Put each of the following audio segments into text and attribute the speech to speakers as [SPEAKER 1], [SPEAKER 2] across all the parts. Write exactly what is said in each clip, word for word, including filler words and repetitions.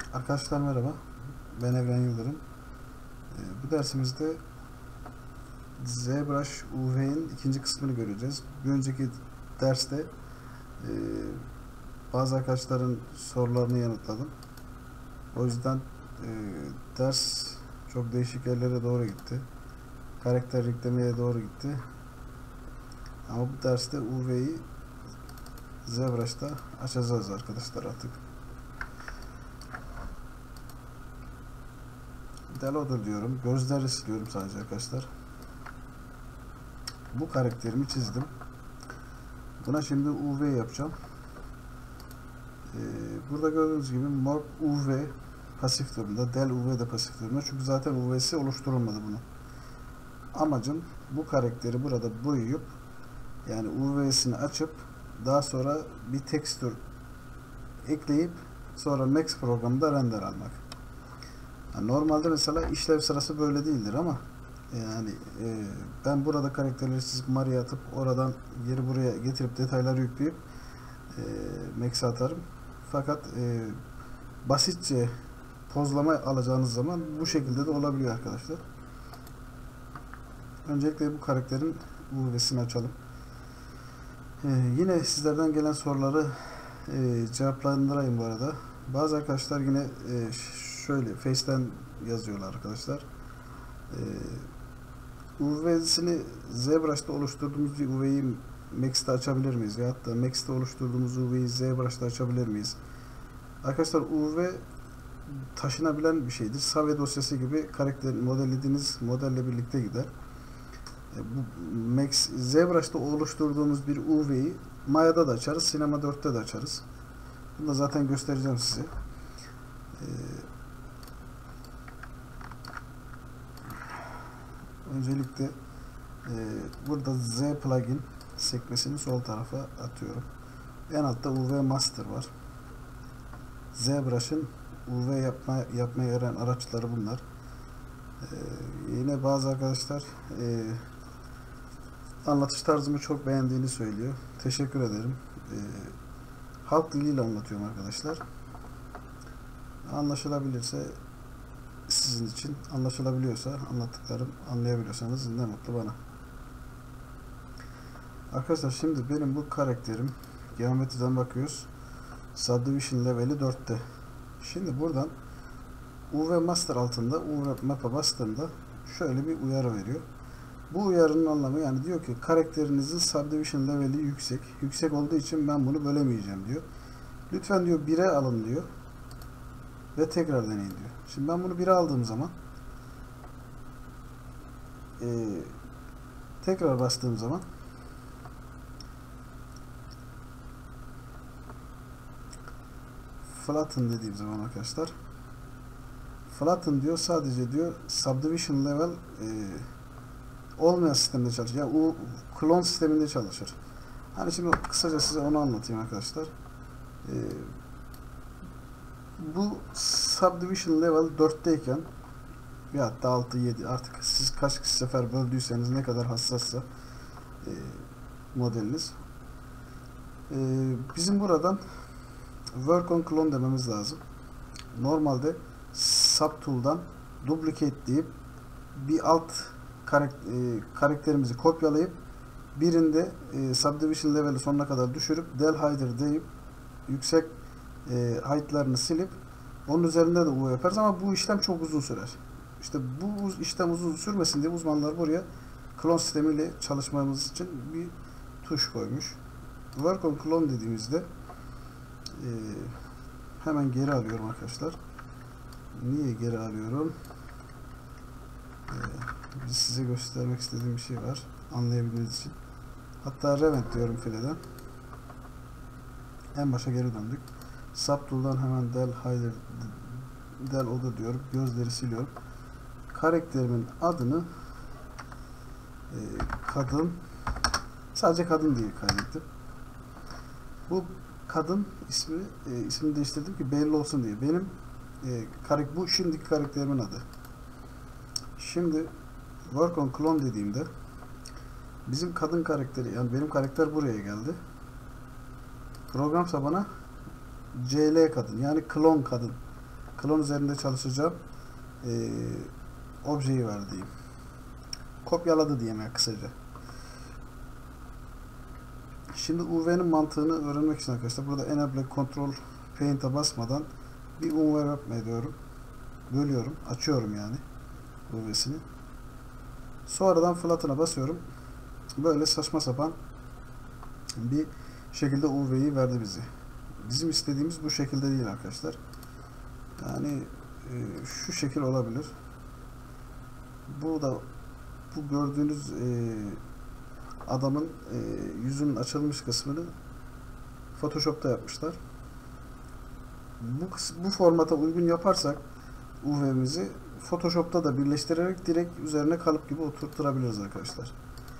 [SPEAKER 1] Arkadaşlar merhaba, ben Evren Yıldırım. Ee, bu dersimizde ZBrush U V'nin ikinci kısmını göreceğiz. Bir önceki derste e, bazı arkadaşların sorularını yanıtladım. O yüzden e, ders çok değişik yerlere doğru gitti. Karakter yüklemeye doğru gitti. Ama bu derste U V'yi ZBrush'ta açacağız arkadaşlar artık. Deloader diyorum. Gözleri siliyorum sadece arkadaşlar. Bu karakterimi çizdim. Buna şimdi U V yapacağım. Ee, burada gördüğünüz gibi Morph U V pasif durumda. Del U V de pasif durumda. Çünkü zaten U V'si oluşturulmadı bunun. Amacım bu karakteri burada boyayıp yani U V'sini açıp daha sonra bir tekstür ekleyip sonra Max programında render almak. Yani normalde mesela işlev sırası böyle değildir ama yani e, ben burada karakterleri çizip Maria'ya atıp oradan geri buraya getirip detayları yükleyip e, Max'e atarım. Fakat e, basitçe pozlama alacağınız zaman bu şekilde de olabiliyor arkadaşlar. Öncelikle bu karakterin U V'sini açalım. E, yine sizlerden gelen soruları e, cevaplandırayım bu arada. Bazı arkadaşlar yine e, şöyle Face'ten yazıyorlar arkadaşlar. E, U V'sini ZBrush'ta oluşturduğumuz bir U V'yi Max'te açabilir miyiz? Veyahut da Max'te oluşturduğumuz U V'yi ZBrush'ta açabilir miyiz? Arkadaşlar U V taşınabilen bir şeydir. Save dosyası gibi karakter modellediğiniz modelle birlikte gider. E, bu Max ZBrush'ta oluşturduğumuz bir U V'yi Maya'da da açarız, Cinema dörtte de açarız. Bunu da zaten göstereceğim size. E, Öncelikle e, burada Z plugin sekmesini sol tarafa atıyorum. En altta U V master var. ZBrush'ın U V yapma, yapmaya yarayan araçları bunlar. E, yine bazı arkadaşlar e, anlatış tarzımı çok beğendiğini söylüyor. Teşekkür ederim. E, halk diliyle anlatıyorum arkadaşlar. Anlaşılabilirse sizin için, anlaşılabiliyorsa, anlattıklarım anlayabiliyorsanız ne mutlu bana. Arkadaşlar şimdi benim bu karakterim geometriden bakıyoruz. Subdivision leveli dörtte. Şimdi buradan U V master altında U V map'a bastığımda şöyle bir uyarı veriyor. Bu uyarının anlamı yani diyor ki karakterinizin subdivision leveli yüksek. Yüksek olduğu için ben bunu bölemeyeceğim diyor. Lütfen diyor bire alın diyor. Ve tekrar deneyin diyor. Şimdi ben bunu bire aldığım zaman e, tekrar bastığım zaman flatten dediğim zaman arkadaşlar flatten diyor sadece diyor subdivision level e, olmayan sistemde çalışır. Yani o klon sisteminde çalışır. Hani şimdi kısaca size onu anlatayım arkadaşlar. E, bu subdivision level dörtteyken ya hatta altı yedi artık siz kaç sefer böldüyseniz ne kadar hassassa e, modeliniz. E, bizim buradan work on clone dememiz lazım. Normalde subtool'dan duplicate deyip bir alt karakter, e, karakterimizi kopyalayıp birinde e, subdivision level'i sonuna kadar düşürüp del hider deyip yüksek e, height'larını silip onun üzerinde de U V yaparız ama bu işlem çok uzun sürer. İşte bu işlem uzun sürmesin diye uzmanlar buraya klon sistemiyle çalışmamız için bir tuş koymuş. Work on clone dediğimizde e, hemen geri alıyorum arkadaşlar. Niye geri alıyorum? E, size göstermek istediğim bir şey var. Anlayabilmeniz için. Hatta Revent diyorum fileden. En başa geri döndük. Subtool'dan hemen del hider del order diyorum. Gözleri siliyorum. Karakterimin adını e, kadın sadece kadın diye kaydettim. Bu kadın ismi e, ismini değiştirdim ki belli olsun diye. Benim e, karak bu şimdiki karakterimin adı. Şimdi work on clone dediğimde bizim kadın karakteri yani benim karakter buraya geldi. Programsa bana C L kadın yani klon kadın klon üzerinde çalışacağım e, objeyi ver diyeyim. Kopyaladı diyeyim yani kısaca. Şimdi U V'nin mantığını öğrenmek için arkadaşlar burada Enable Control Paint'e basmadan bir U V yapma ediyorum. Bölüyorum. Açıyorum yani U V'sini. Sonradan Flatten'a basıyorum. Böyle saçma sapan bir şekilde U V'yi verdi bize. Bizim istediğimiz bu şekilde değil arkadaşlar. Yani e, şu şekil olabilir. Bu da bu gördüğünüz e, adamın e, yüzünün açılmış kısmını Photoshop'ta yapmışlar. Bu, bu formata uygun yaparsak U V'mizi Photoshop'ta da birleştirerek direkt üzerine kalıp gibi oturtturabiliriz arkadaşlar.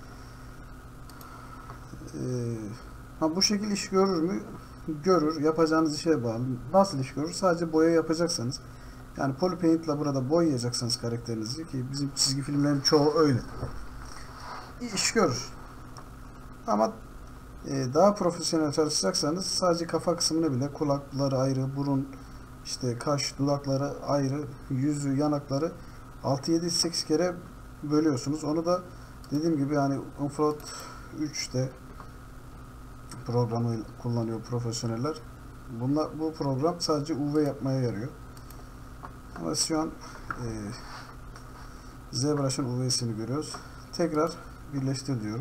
[SPEAKER 1] Ee, ha, bu şekil iş görür mü? Görür. Yapacağınız işe bağlı. Nasıl iş görür? Sadece boya yapacaksanız, yani Polypaint ile burada boyayacaksanız karakterinizi, ki bizim çizgi filmlerin çoğu öyle, İş görür. Ama e, daha profesyonel çalışacaksanız sadece kafa kısmını bile, kulakları ayrı, burun, işte kaş, dudakları ayrı, yüzü, yanakları altı yedi sekiz kere bölüyorsunuz. Onu da dediğim gibi yani Unfloat üçte programı kullanıyor profesyoneller. Bunlar, bu program sadece U V yapmaya yarıyor. Ama şu an e, ZBrush'ın U V'sini görüyoruz. Tekrar birleştir diyorum.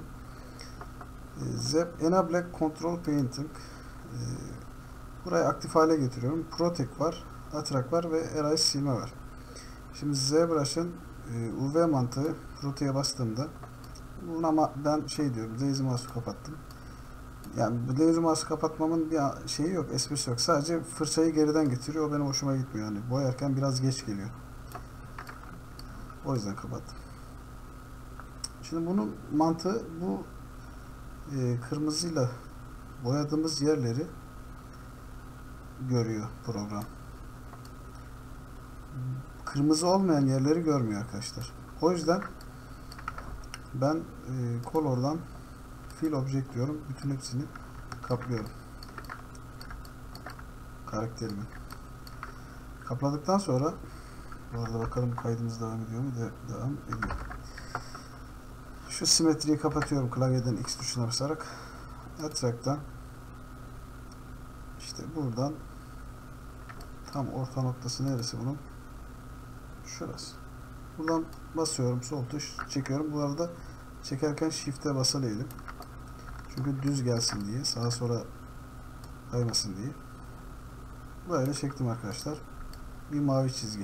[SPEAKER 1] E, Enable Control Painting, e, burayı aktif hale getiriyorum. Protect var, Attract var ve Erase silme var. Şimdi ZBrush'ın e, U V mantığı, Protect'e bastığımda buna ben şey diyorum, Lazy Mouse'u kapattım. Yani bu Lazy Mouse'u kapatmamın bir şeyi yok, esprisi yok. Sadece fırçayı geriden getiriyor. O benim hoşuma gitmiyor. Yani boyarken biraz geç geliyor. O yüzden kapattım. Şimdi bunun mantığı, bu e, kırmızıyla boyadığımız yerleri görüyor program. Kırmızı olmayan yerleri görmüyor arkadaşlar. O yüzden ben e, Color'dan Fill Object diyorum. Bütün hepsini kaplıyorum. Karakterimi. Kapladıktan sonra, bu arada bakalım kaydımız devam ediyor mu? De devam ediyor. Şu simetriyi kapatıyorum klavyeden X tuşuna basarak. Attract'tan işte buradan tam orta noktası neresi bunun? Şurası. Buradan basıyorum, sol tuş çekiyorum. Bu arada çekerken Shift'e basılı eğilim. Çünkü düz gelsin diye, sağa sola kaymasın diye. Böyle çektim arkadaşlar. Bir mavi çizgi.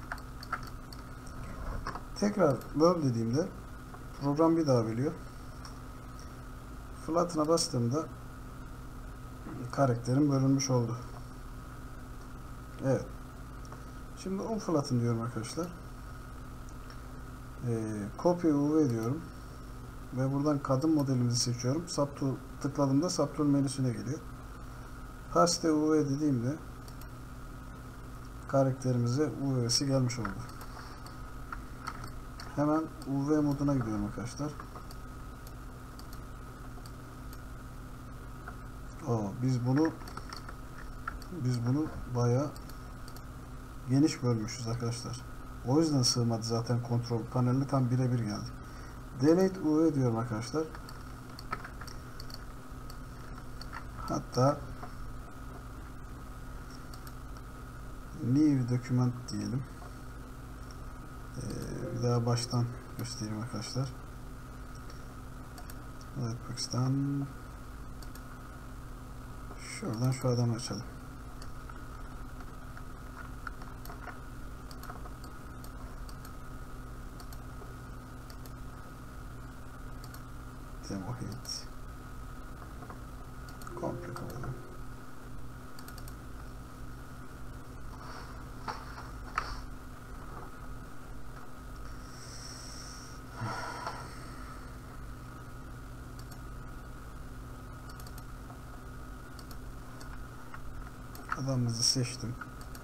[SPEAKER 1] Tekrar böl dediğimde program bir daha bölüyor. Flatten'a bastığımda karakterim bölünmüş oldu. Evet. Şimdi Unflatten diyorum arkadaşlar. Ee, Copy U V diyorum. Ve buradan kadın modelimizi seçiyorum. Subtool tıkladığımda Subtool menüsüne geliyor. Paste U V dediğimde karakterimize U V'si gelmiş oldu. Hemen U V moduna gidiyorum arkadaşlar. Oo, biz bunu biz bunu bayağı geniş bölmüşüz arkadaşlar. O yüzden sığmadı zaten, kontrol paneline tam birebir geldi. Delete U V diyorum arkadaşlar. Hatta New Document diyelim. Ee, bir daha baştan göstereyim arkadaşlar. Evet, Pakistan. Şuradan şu adamı açalım. Demo hit. Komple kapatalım. Adamımızı seçtim.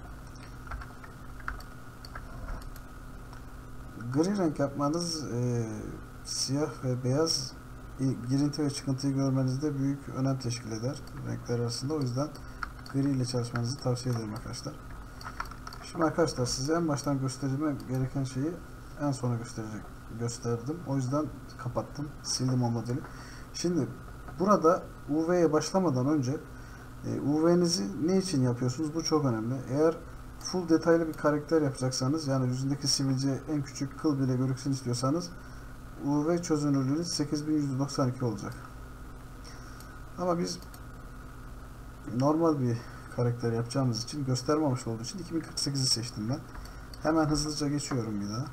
[SPEAKER 1] Gri renk yapmanız e, siyah ve beyaz girinti ve çıkıntıyı görmenizde büyük önem teşkil eder renkler arasında. O yüzden gri ile çalışmanızı tavsiye ederim arkadaşlar. Şimdi arkadaşlar size en baştan göstermem gereken şeyi en sona gösterecek gösterdim. O yüzden kapattım. Sildim o modeli. Şimdi burada U V'ye başlamadan önce e, U V'nizi ne için yapıyorsunuz? Bu çok önemli. Eğer full detaylı bir karakter yapacaksanız, yani yüzündeki sivilce en küçük kıl bile görüksün istiyorsanız, U V çözünürlüğünüz sekiz bin yüz doksan iki olacak. Ama biz normal bir karakter yapacağımız için, gösterme amaçlı olduğu için iki bin kırk sekizi seçtim ben. Hemen hızlıca geçiyorum bir daha.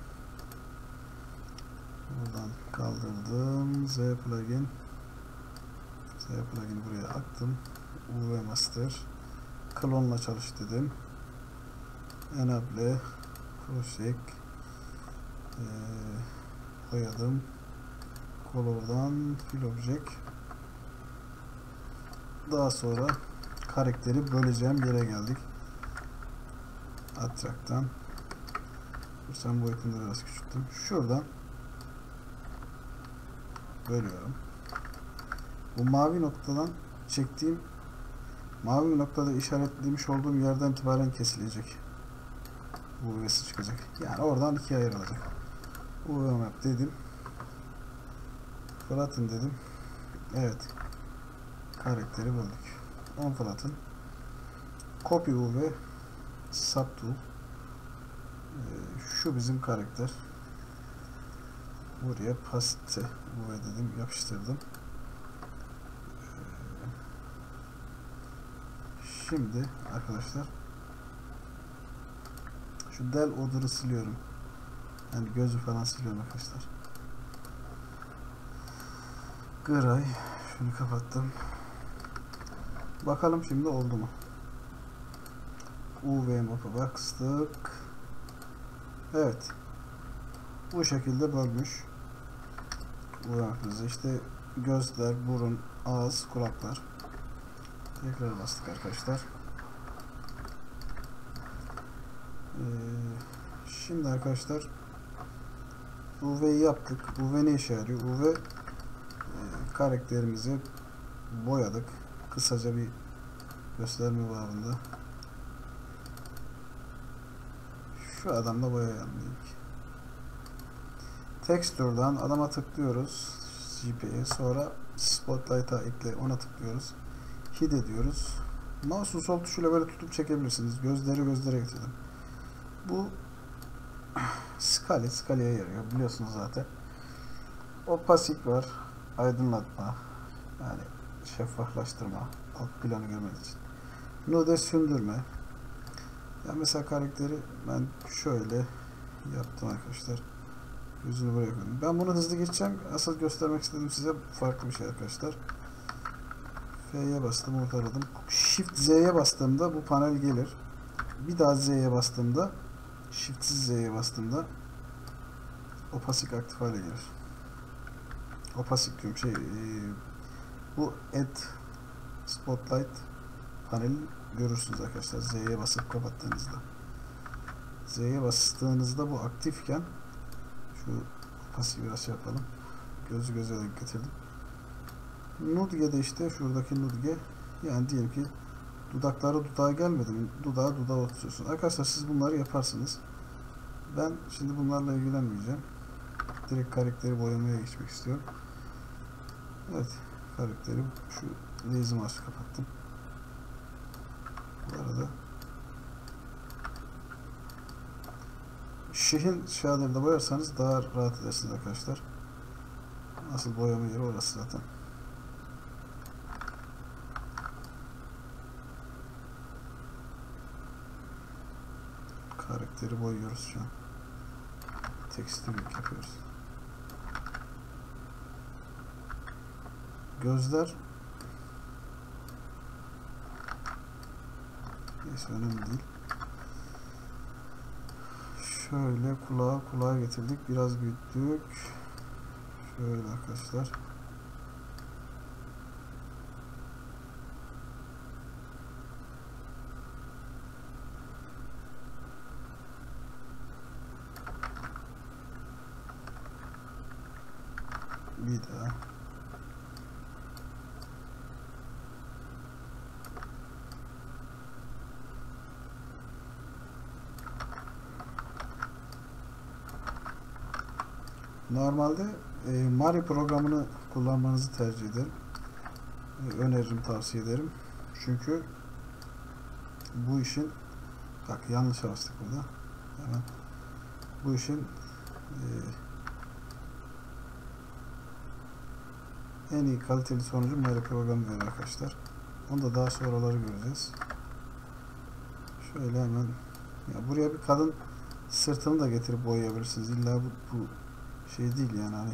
[SPEAKER 1] Buradan kaldırdım. Z plugin. Z plugin buraya attım. U V master. Klonla çalış dedim. Enable. Crosshair. Ee, koyalım. Color'dan fill object. Daha sonra karakteri böleceğim yere geldik. Attract'tan. Sen boyutunu biraz küçülttüm. Şuradan bölüyorum. Bu mavi noktadan çektiğim, mavi noktada işaretlemiş olduğum yerden itibaren kesilecek. U V'si çıkacak. Yani oradan ikiye ayrılacak. U V map dedim. Flatten dedim. Evet. Karakteri böldük. On flatten. Copy U V. Subtool. Ee, şu bizim karakter. Buraya paste U V dedim. Yapıştırdım. Şimdi arkadaşlar şu del odor'ı siliyorum. Yani gözü falan siliyorum arkadaşlar. Gray. Şunu kapattım. Bakalım şimdi oldu mu? U V map'a bastık. Evet. Bu şekilde bölmüş. U V map'ımızı işte gözler, burun, ağız, kulaklar. Tekrar bastık arkadaşlar. Ee, şimdi arkadaşlar U V'yi yaptık. U V ne işe yarıyor? U V e, karakterimizi boyadık. Kısaca bir gösterme babında. Şu adamla boyayalım dedik. Texture'dan adama tıklıyoruz. G P'ye, sonra Spotlight'a ekle, ona tıklıyoruz. Hide diyoruz. Mouse'un sol tuşuyla böyle tutup çekebilirsiniz. Gözleri gözlere getirdim. Bu Scully, Scully'ye yarıyor. Biliyorsunuz zaten. Opacik var. Aydınlatma. Yani şeffaflaştırma. Alt planı görmek için. Nude sündürme. Ya mesela karakteri ben şöyle yaptım arkadaşlar. Yüzünü buraya koydum. Ben bunu hızlı geçeceğim. Asıl göstermek istedim size farklı bir şey arkadaşlar. F'ye bastım, ortaladım. Shift Z'ye bastığımda bu panel gelir. Bir daha Z'ye bastığımda, Shift Z'ye bastığımda opacik aktif hale gelir. Opacik diyorum şey, e, bu Add Spotlight paneli görürsünüz arkadaşlar. Z'ye basıp kapattığınızda. Z'ye bastığınızda bu aktifken şu opacik biraz şey yapalım. Gözü göze getirdim. Nudge'de işte şuradaki Nudge, yani diyelim ki dudakları dudağa gelmedi mi? Dudağı dudağa oturuyorsun. Arkadaşlar siz bunları yaparsınız. Ben şimdi bunlarla ilgilenmeyeceğim. Direkt karakteri boyamaya geçmek istiyorum. Evet. Karakteri şu lazy mouse'u kapattım. Bu arada şehir shader'da boyarsanız daha rahat edersiniz arkadaşlar. Asıl boyama yeri orası zaten. Karakteri boyuyoruz şu an. Tekstillik yapıyoruz. Gözler neyse önemli değil. Şöyle kulağa kulağa getirdik. Biraz büyüttük. Şöyle arkadaşlar. Bir daha. Normalde e, Mari programını kullanmanızı tercih ederim. E, öneririm, tavsiye ederim. Çünkü bu işin, bak yanlış bastık burada. Hemen bu işin e, en iyi kaliteli sonucu Mari programı veriyor arkadaşlar. Onu da daha sonraları göreceğiz. Şöyle hemen, ya buraya bir kadın sırtını da getirip boyayabilirsiniz. İlla bu, bu şey değil yani, hani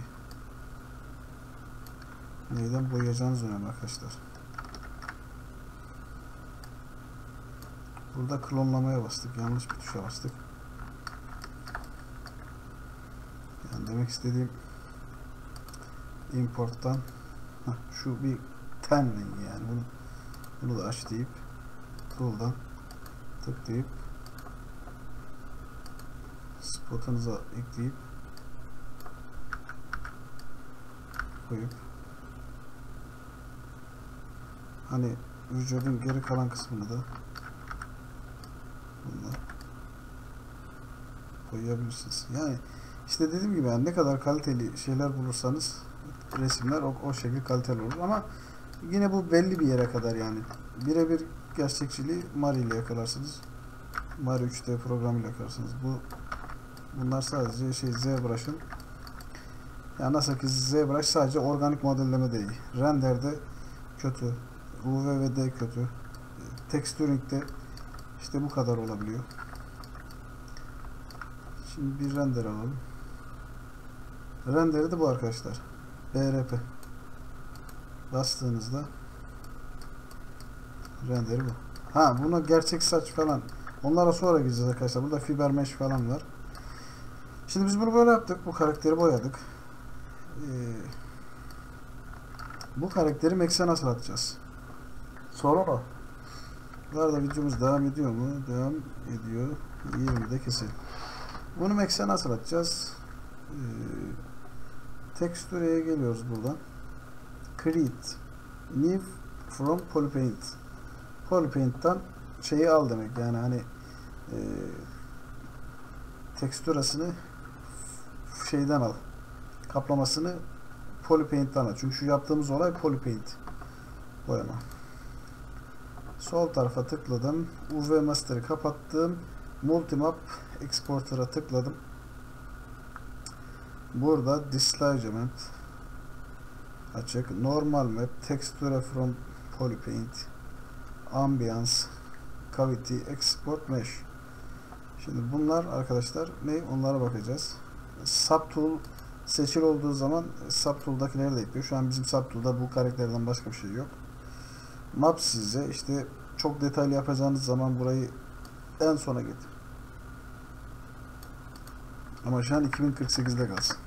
[SPEAKER 1] neyden boyayacağınız önemli arkadaşlar. Burada klonlamaya bastık. Yanlış bir tuşa bastık. Yani demek istediğim, importtan heh, şu bir ten rengi yani, bunu bunu da aç deyip tool'dan tıklayıp spotunuza ekleyip koyup, hani vücudun geri kalan kısmını da bununla koyabilirsiniz. Yani işte dediğim gibi, yani ne kadar kaliteli şeyler bulursanız resimler o, o şekilde kaliteli olur, ama yine bu belli bir yere kadar yani. Birebir gerçekçiliği Mari ile yakalarsınız. Mari üç D programıyla yakalarsınız. Bu bunlar sadece şey, ZBrush'ın, yani nasıl ki ZBrush sadece organik modelleme değil. Render'de kötü, U V ve D kötü. Texturing'de işte bu kadar olabiliyor. Şimdi bir render alalım. Render'i de bu arkadaşlar. B R P. Bastığınızda render'i bu. Ha, buna gerçek saç falan, onlara sonra gireceğiz arkadaşlar. Burada fiber mesh falan var. Şimdi biz bunu böyle yaptık. Bu karakteri boyadık. Ee, bu karakteri Max'e nasıl atacağız? Sonra o. Bu arada videomuz devam ediyor mu? Devam ediyor. yirmide kesin. Bunu Max'e nasıl atacağız? Ee, Texture'ye geliyoruz buradan. Create New from Polypaint. Polypaint'ten şeyi al demek. Yani hani e, teksturasını şeyden al. Kaplamasını Polypaint'ten al. Çünkü şu yaptığımız olay Polypaint boyama. Sol tarafa tıkladım. U V Master'ı kapattım. Multimap Exporter'a tıkladım. Burada Displacement açık. Normal Map, Texture from Polypaint, Ambience, Cavity, Export Mesh. Şimdi bunlar arkadaşlar ne? Onlara bakacağız. Subtool seçili olduğu zaman Subtool'dakileri de ekliyor. Şu an bizim Subtool'da bu karakterden başka bir şey yok. Map size işte çok detaylı yapacağınız zaman burayı en sona getir. Ama şu an iki bin kırk sekizde kalsın.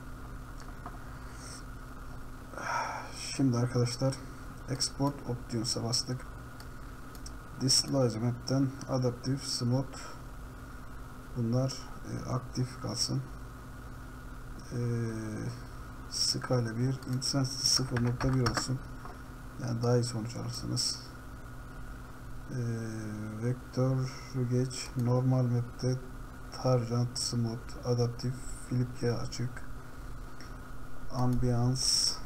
[SPEAKER 1] Şimdi arkadaşlar Export Options'a bastık. Display Map'ten Adaptive Smooth, bunlar e, aktif kalsın. E, Skala bir, Intensity sıfır nokta bir olsun. Yani daha iyi sonuç alırsınız. E, Vektör geç. Normal Map'te Targent Smooth, Adaptive Flip G açık. Ambience,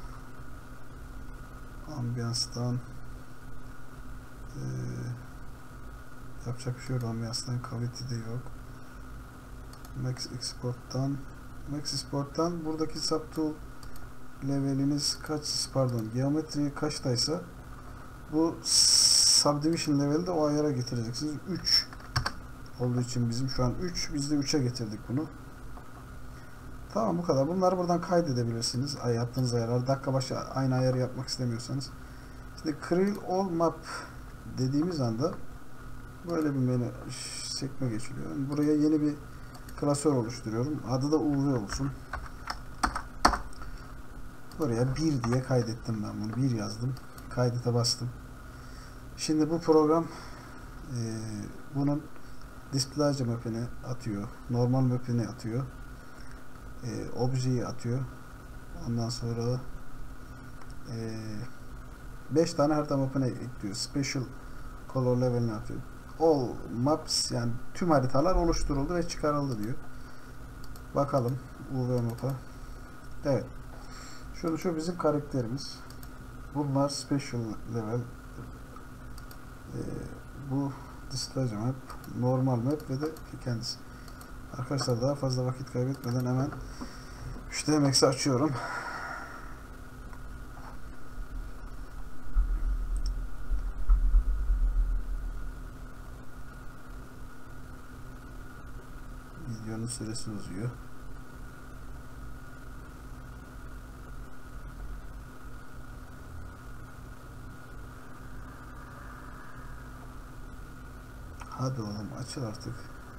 [SPEAKER 1] Ambiance'dan e, yapacak bir şey yok. Ambiance'dan Cavity de yok. Max Export'tan Max Export'tan buradaki Subtool leveliniz kaç, pardon, geometri kaçtaysa bu Subdivision levelde o ayara getireceksiniz. üç olduğu için bizim şu an üç, biz de üçe getirdik bunu. Tamam, bu kadar. Bunları buradan kaydedebilirsiniz. Ay, yaptığınız ayarlar. Dakika başı aynı ayarı yapmak istemiyorsanız. Şimdi Create All Map dediğimiz anda böyle bir menü sekme geçiliyor. Buraya yeni bir klasör oluşturuyorum. Adı da U V olsun. Buraya bir diye kaydettim ben bunu. bir yazdım. Kaydete bastım. Şimdi bu program e, bunun display map'ini atıyor. Normal map'ini atıyor. E, objeyi atıyor. Ondan sonra beş tane harita map'ine ekliyor. Special color level'ini atıyor. All maps, yani tüm haritalar oluşturuldu ve çıkarıldı diyor. Bakalım U V map'a. Evet. Şunu şu bizim karakterimiz. Bunlar special level. Ee, bu display map, normal map ve de kendisi. Arkadaşlar daha fazla vakit kaybetmeden hemen üç D Max'i açıyorum. Videonun süresi uzuyor. Hadi oğlum açıl artık.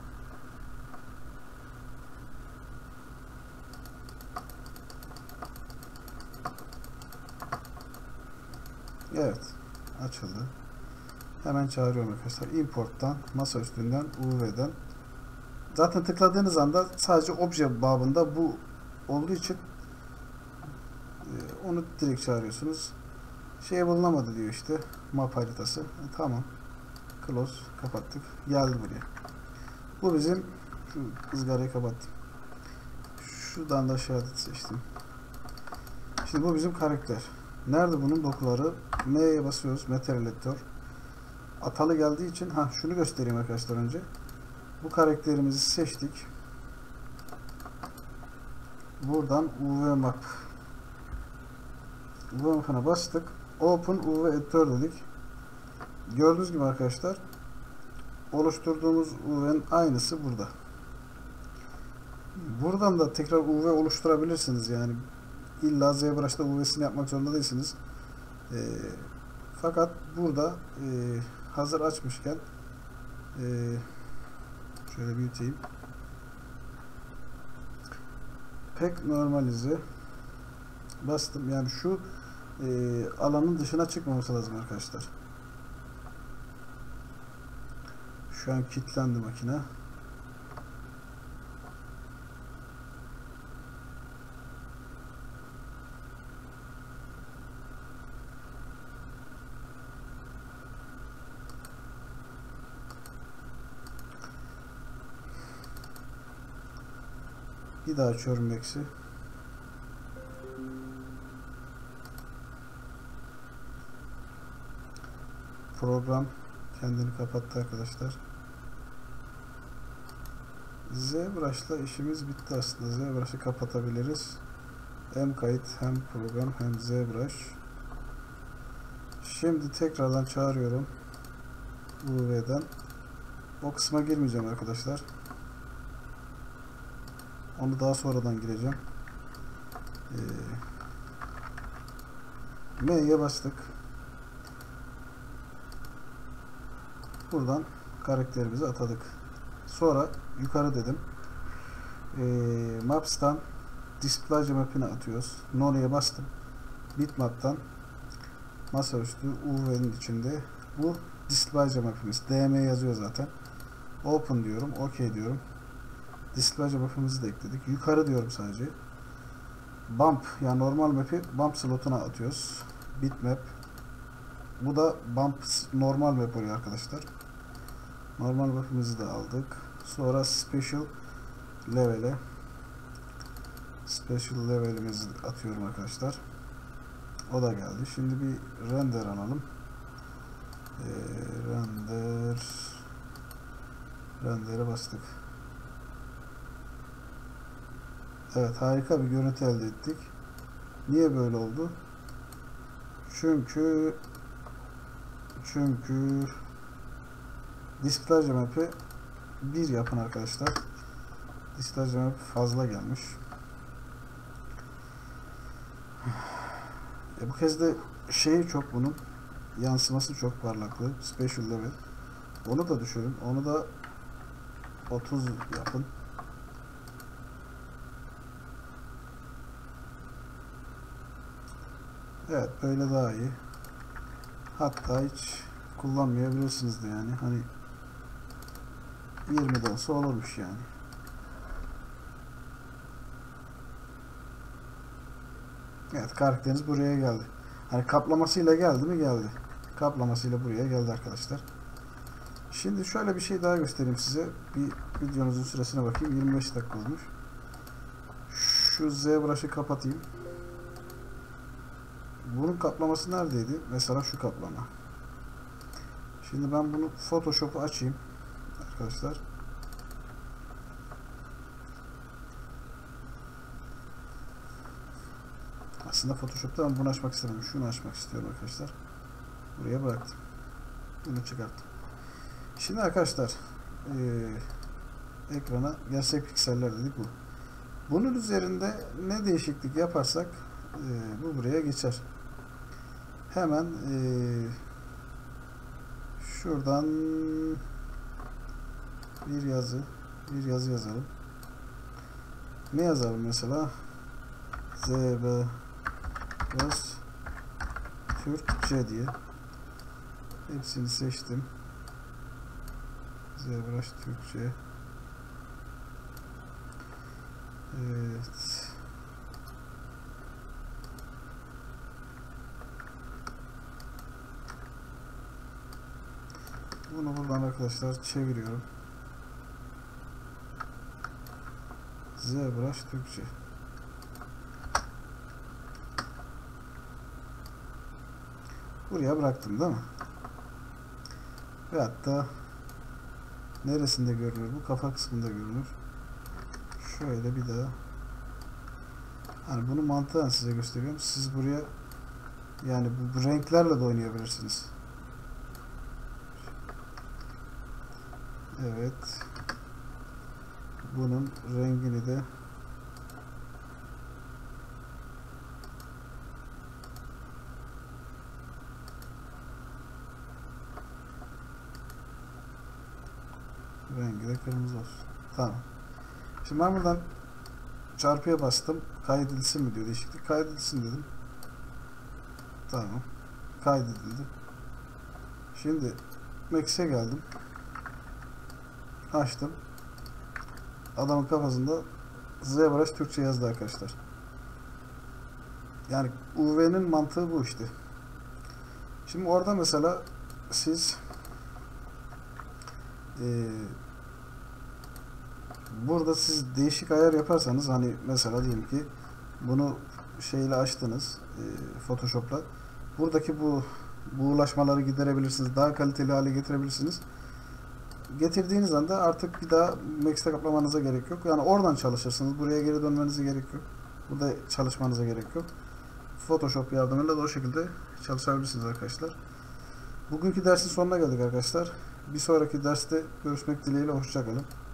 [SPEAKER 1] Evet, açıldı. Hemen çağırıyorum arkadaşlar. Import'tan, masa üstünden, U V'den. Zaten tıkladığınız anda sadece obje babında bu olduğu için onu direkt çağırıyorsunuz. Şey bulunamadı diyor işte. Map haritası. E, tamam. Close. Kapattık. Geldi buraya. Bu bizim, şu ızgarayı kapattım. Şuradan da aşağı seçtim. Şimdi bu bizim karakter. Nerede bunun dokuları? M'ye basıyoruz. Material Editor. Atalı geldiği için ha şunu göstereyim arkadaşlar önce. Bu karakterimizi seçtik. Buradan U V Map U V Map'ına bastık. Open U V Editor dedik. Gördüğünüz gibi arkadaşlar oluşturduğumuz U V'nin aynısı burada. Buradan da tekrar U V oluşturabilirsiniz. Yani illa ZBrush'ta U V'sini yapmak zorunda değilsiniz. E, fakat burada e, hazır açmışken e, şöyle büyüteyim. Pek normalize bastım. Yani şu e, alanın dışına çıkmaması lazım arkadaşlar. Şu an kilitlendi makine. Bir daha açıyorum Max'i. Program kendini kapattı arkadaşlar. ZBrush'la işimiz bitti aslında. ZBrush'ı kapatabiliriz. Hem kayıt hem program hem ZBrush. Şimdi tekrardan çağırıyorum. U V'den. O kısma girmeyeceğim arkadaşlar. Onu daha sonradan gireceğim. Ee, M'ye bastık. Buradan karakterimizi atadık. Sonra yukarı dedim. Ee, Maps'tan Display Map'ine atıyoruz. None'ye bastım. Bitmap'tan masaüstü U V'nin içinde bu Display Map'imiz. D M yazıyor zaten. Open diyorum. OK diyorum. Display map'imizi de ekledik. Yukarı diyorum sadece. Bump yani normal map'i bump slotuna atıyoruz. Bitmap. Bu da bump normal map oluyor arkadaşlar. Normal map'imizi de aldık. Sonra special level'e special level'imizi atıyorum arkadaşlar. O da geldi. Şimdi bir render alalım. Ee, render render'e bastık. Evet, harika bir görüntü elde ettik. Niye böyle oldu? Çünkü çünkü Display Map'i bir yapın arkadaşlar. Display Map fazla gelmiş. E bu kez de şeyi çok, bunun yansıması çok parlaklığı. Special Level. Onu da düşürün. Onu da otuz yapın. Evet, böyle daha iyi. Hatta hiç kullanmayabilirsiniz de yani. Hani yirmi de olsa olurmuş yani. Evet, karakteriniz buraya geldi. Hani kaplamasıyla geldi mi? Geldi. Kaplamasıyla buraya geldi arkadaşlar. Şimdi şöyle bir şey daha göstereyim size. Bir videonuzun süresine bakayım. yirmi beş dakika olmuş. şu ZBrush'ı kapatayım. Bunun kaplaması neredeydi? Mesela şu kaplama. Şimdi ben bunu Photoshop'u açayım arkadaşlar. Aslında Photoshop'ta ben bunu açmak istemiyorum. Şunu açmak istiyorum arkadaşlar. Buraya bıraktım. Bunu çıkarttım. Şimdi arkadaşlar ee, ekrana gerçek pikseller dedik bu. Bunun üzerinde ne değişiklik yaparsak ee, bu buraya geçer. Hemen ee, şuradan bir yazı bir yazı yazalım. Ne yazalım mesela? ZBrush Türkçe diye. Hepsini seçtim. ZBrush Türkçe. Evet. Bunu buradan arkadaşlar çeviriyorum. ZBrush Türkçe. Buraya bıraktım değil mi? Ve hatta neresinde görünür? Bu kafa kısmında görünür. Şöyle bir daha. Hani bunu mantıken size gösteriyorum. Siz buraya yani bu, bu renklerle de oynayabilirsiniz. Evet. Bunun rengini de rengi de kırmızı olsun. Tamam. Şimdi ben buradan çarpıya bastım. Kaydedilsin mi diyor. Değişiklik kaydedilsin dedim. Tamam. Kaydedildi. Şimdi Max'e geldim. Açtım. Adamın kafasında ZBrush Türkçe yazdı arkadaşlar. Yani U V'nin mantığı bu işte. Şimdi orada mesela siz e, burada siz değişik ayar yaparsanız hani mesela diyelim ki bunu şeyle açtınız e, Photoshop'la. Buradaki bu buğulaşmaları giderebilirsiniz. Daha kaliteli hale getirebilirsiniz. Getirdiğiniz anda artık bir daha Max'te kaplamanıza gerek yok. Yani oradan çalışırsınız. Buraya geri dönmenize gerek yok. Burada çalışmanıza gerek yok. Photoshop yardımıyla da o şekilde çalışabilirsiniz arkadaşlar. Bugünkü dersin sonuna geldik arkadaşlar. Bir sonraki derste görüşmek dileğiyle. Hoşça kalın.